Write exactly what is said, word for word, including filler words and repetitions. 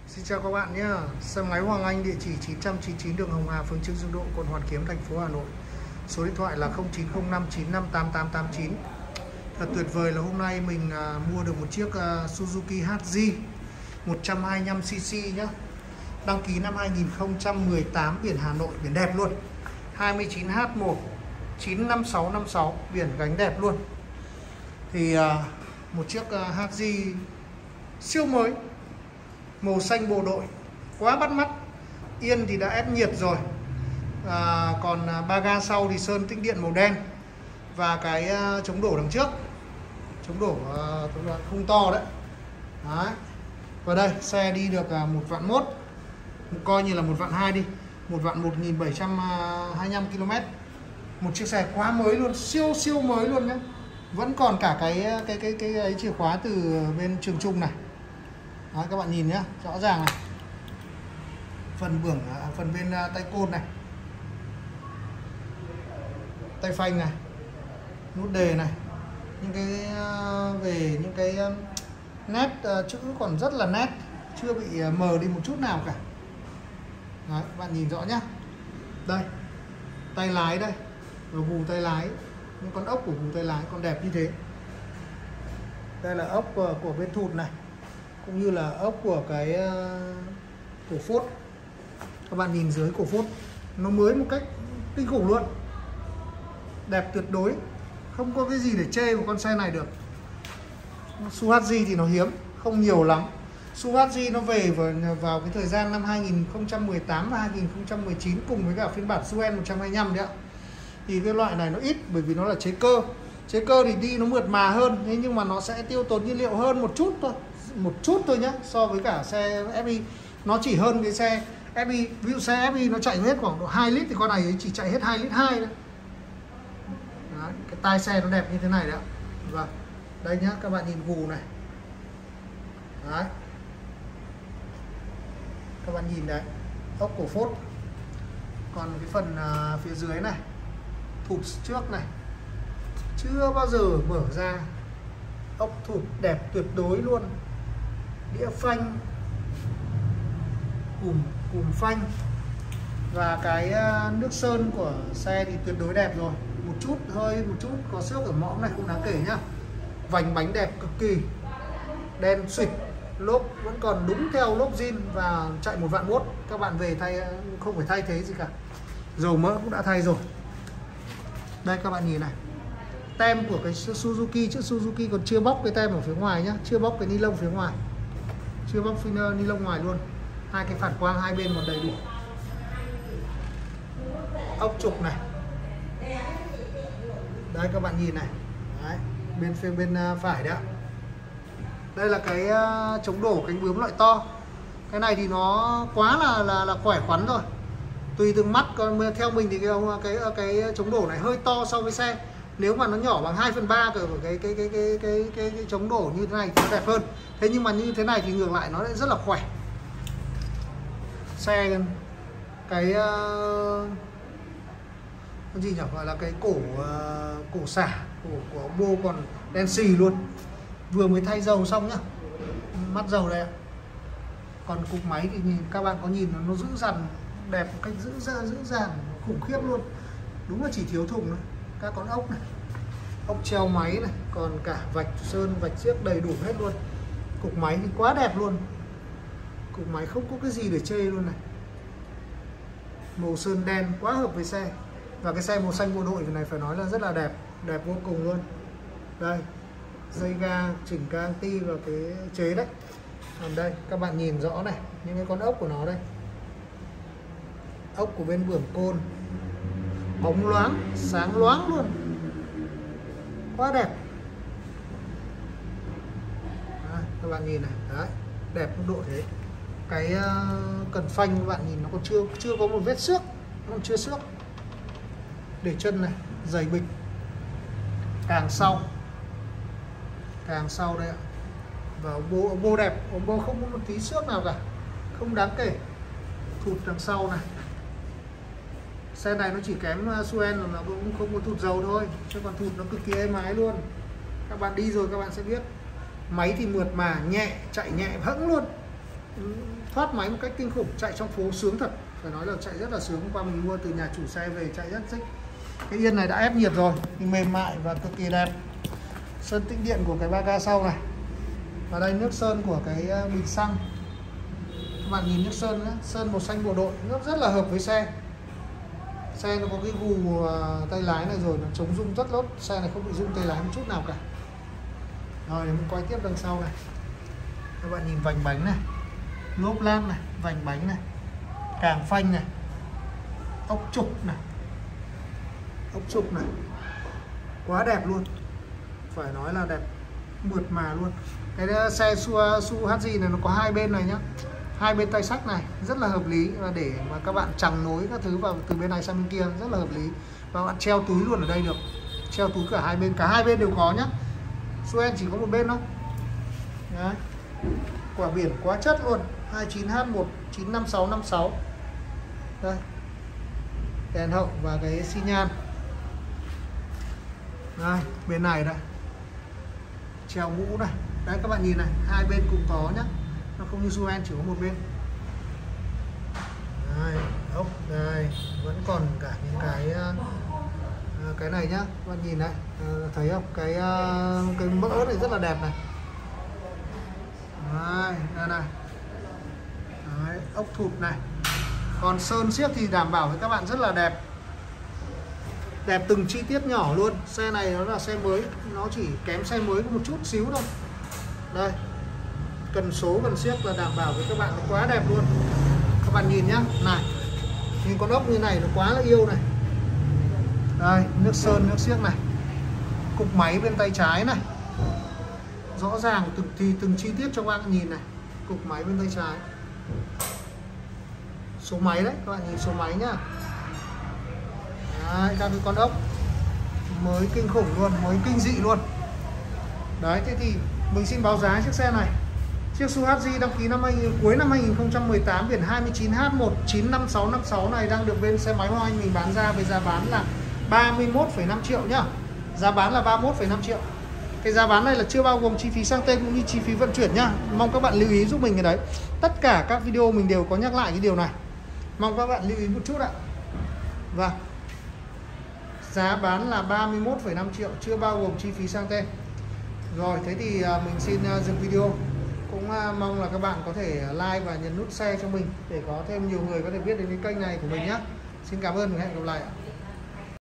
Xin chào các bạn nhé. Xe máy Hoàng Anh, địa chỉ chín trăm chín mươi chín đường Hồng Hà, phường Trương Dương Độ, quận Hoàn Kiếm, thành phố Hà Nội. Số điện thoại là không chín không năm chín năm tám tám tám chín. Thật tuyệt vời là hôm nay mình à, mua được một chiếc à, Suzuki hát giê một trăm hai mươi lăm xê xê nhé. Đăng ký năm hai nghìn không trăm mười tám, biển Hà Nội, biển đẹp luôn. hai mươi chín H một chín năm sáu năm sáu, biển gánh đẹp luôn. Thì à, một chiếc à, hát giê siêu mới, màu xanh bộ đội, quá bắt mắt. Yên thì đã ép nhiệt rồi, à, còn ba ga sau thì sơn tĩnh điện màu đen. Và cái uh, chống đổ đằng trước, chống đổ uh, không to đấy. Đấy. Và đây xe đi được uh, một vạn mốt, coi như là một vạn hai đi, một vạn một nghìn bảy trăm hai mươi lăm ki lô mét. Một chiếc xe quá mới luôn, siêu siêu mới luôn nhé. Vẫn còn cả cái cái cái cái, cái chìa khóa từ bên Trường Trung này. Đó, các bạn nhìn nhé, rõ ràng này. Phần bưởng, phần bên tay côn này, tay phanh này, nút đề này, những cái về những cái nét chữ còn rất là nét, chưa bị mờ đi một chút nào cả. Đấy, các bạn nhìn rõ nhá. Đây, tay lái đây, và gù tay lái, những con ốc của gù tay lái còn đẹp như thế. Đây là ốc của, của bên thụt này, cũng như là ốc của cái cổ phốt. Các bạn nhìn dưới cổ phốt, nó mới một cách kinh khủng luôn, đẹp tuyệt đối, không có cái gì để chê của con xe này được. Su hát giê thì nó hiếm, không nhiều lắm. Su hát giê nó về vào, vào cái thời gian năm hai nghìn không trăm mười tám và hai nghìn không trăm mười chín, cùng với cả phiên bản Suen một trăm hai mươi lăm đấy ạ. Thì cái loại này nó ít, bởi vì nó là chế cơ. Chế cơ thì đi nó mượt mà hơn, thế nhưng mà nó sẽ tiêu tốn nhiên liệu hơn một chút thôi, một chút thôi nhá, so với cả xe ép i. Nó chỉ hơn cái xe ép i, ví dụ xe ép i nó chạy hết khoảng độ hai lít thì con này chỉ chạy hết hai lít hai thôi. Đấy, cái tai xe nó đẹp như thế này đấy ạ. Và đây nhá, các bạn nhìn gù này. Đấy. Các bạn nhìn đấy, ốc cổ phốt. Còn cái phần uh, phía dưới này, thụt trước này, chưa bao giờ mở ra. Ốc thụt đẹp tuyệt đối luôn. Đĩa phanh, cùm cùm phanh, và cái uh, nước sơn của xe thì tuyệt đối đẹp rồi. Một chút hơi một chút có xước ở mõm này không đáng kể nhá. Vành bánh đẹp cực kỳ, đen xịt. Lốp vẫn còn đúng theo lốp zin và chạy một vạn mốt. Các bạn về thay không phải thay thế gì cả, dầu mỡ cũng đã thay rồi. Đây các bạn nhìn này, tem của cái Suzuki, chữ Suzuki còn chưa bóc cái tem ở phía ngoài nhá, chưa bóc cái ni lông phía ngoài, chưa bóc ni lông ngoài luôn. Hai cái phản quang hai bên còn đầy đủ. Ốc trục này, đây các bạn nhìn này. Đấy, bên phía bên phải đấy ạ. Đây là cái chống đổ cánh bướm loại to. Cái này thì nó quá là là, là khỏe khoắn rồi, tùy từng mắt. Còn theo mình thì cái cái cái chống đổ này hơi to so với xe. Nếu mà nó nhỏ bằng hai phần ba của cái cái cái cái cái cái, cái chống đổ như thế này thì nó đẹp hơn. Thế nhưng mà như thế này thì ngược lại nó lại rất là khỏe. Xe cái uh, cái gì nhỉ, gọi là cái cổ uh, cổ xả cổ của ông Bô còn đen xì luôn. Vừa mới thay dầu xong nhá, mắt dầu đây. Còn cục máy thì nhìn, các bạn có nhìn nó giữ dằn đẹp một cách giữ ra giữ dàn khủng khiếp luôn. Đúng là chỉ thiếu thùng thôi. Các con ốc này, ốc treo máy này, còn cả vạch sơn vạch chiếc đầy đủ hết luôn. Cục máy thì quá đẹp luôn, cục máy không có cái gì để chê luôn này. Màu sơn đen quá hợp với xe. Và cái xe màu xanh bộ đội này phải nói là rất là đẹp, đẹp vô cùng luôn. Đây, dây ga chỉnh cang ti vào cái chế đấy. Còn đây các bạn nhìn rõ này, những cái con ốc của nó đây, ốc của bên bưởng côn bóng loáng, sáng loáng luôn, quá đẹp. Đấy, các bạn nhìn này, đấy, đẹp mức độ thế. Cái uh, cần phanh các bạn nhìn nó còn chưa chưa có một vết xước, nó còn chưa xước. Để chân này dày bịch. Càng sau, càng sau đây ạ. Và ống bô, ống bô đẹp, ống bô không có một tí xước nào cả, không đáng kể. Thụt đằng sau này, xe này nó chỉ kém Suen là nó cũng không có thụt dầu thôi, chứ còn thụt nó cực kỳ êm ái luôn. Các bạn đi rồi các bạn sẽ biết. Máy thì mượt mà, nhẹ, chạy nhẹ hẫng luôn, thoát máy một cách kinh khủng, chạy trong phố sướng thật, phải nói là chạy rất là sướng. Hôm qua mình mua từ nhà chủ xe về chạy rất thích. Cái yên này đã ép nhiệt rồi thì mềm mại và cực kỳ đẹp. Sơn tĩnh điện của cái ba ga sau này, và đây nước sơn của cái bình xăng. Các bạn nhìn nước sơn nữa, sơn màu xanh bộ đội, nó rất là hợp với xe. Xe nó có cái gù tay lái này rồi, nó chống rung rất tốt. Xe này không bị rung tay lái một chút nào cả. Rồi để mình quay tiếp đằng sau này. Các bạn nhìn vành bánh này, lốp lam này, vành bánh này, càng phanh này, ốc trục này, ốc trục này, quá đẹp luôn, phải nói là đẹp mượt mà luôn. Cái xe Subaru hát giê này nó có hai bên này nhá, hai bên tay sách này rất là hợp lý, và để mà các bạn chằng nối các thứ vào từ bên này sang bên kia rất là hợp lý. Và bạn treo túi luôn ở đây được, treo túi cả hai bên, cả hai bên đều có nhá. Subaru chỉ có một bên thôi. Đấy. Quả biển quá chất luôn, hai chín H một chín năm sáu năm sáu. Đây. Đèn hậu và cái xi nhan. Đây, bên này đây. Treo mũ này. Đấy các bạn nhìn này, hai bên cũng có nhá. Nó không như Subaru chỉ có một bên. Đây, ốc đây, vẫn còn cả những cái cái này nhá, các bạn nhìn này, thấy không? Cái cái mỡ này rất là đẹp này. Đây, đây này. Đấy, ốc thụt này. Còn sơn xiếc thì đảm bảo với các bạn rất là đẹp. Đẹp từng chi tiết nhỏ luôn. Xe này nó là xe mới, nó chỉ kém xe mới có một chút xíu thôi. Đây. Cần số, cần xiếc là đảm bảo với các bạn, nó quá đẹp luôn. Các bạn nhìn nhá, này. Nhìn con ốc như này nó quá là yêu này. Đây, nước sơn, nước xiếc này. Cục máy bên tay trái này. Rõ ràng từng thì từng chi tiết cho các bạn nhìn này. Cục máy bên tay trái. Số máy đấy, các bạn nhìn số máy nhá. Đấy, các cái con ốc mới kinh khủng luôn, mới kinh dị luôn. Đấy, thế thì mình xin báo giá chiếc xe này. Chiếc Subaru hát giê đăng ký năm hai nghìn, cuối năm hai nghìn không trăm mười tám, biển hai chín H một chín năm sáu năm sáu này đang được bên xe máy Hoa Anh mình bán ra với giá bán là ba mươi mốt phẩy năm triệu nhá. Giá bán là ba mươi mốt phẩy năm triệu. Cái giá bán này là chưa bao gồm chi phí sang tên cũng như chi phí vận chuyển nhá. Mong các bạn lưu ý giúp mình cái đấy. Tất cả các video mình đều có nhắc lại cái điều này. Mong các bạn lưu ý một chút ạ. Vâng. Giá bán là ba mươi mốt phẩy năm triệu, chưa bao gồm chi phí sang tên. Rồi, thế thì mình xin dừng video. Cũng mong là các bạn có thể like và nhấn nút share cho mình để có thêm nhiều người có thể biết đến cái kênh này của mình nhé. Xin cảm ơn và hẹn gặp lại ạ.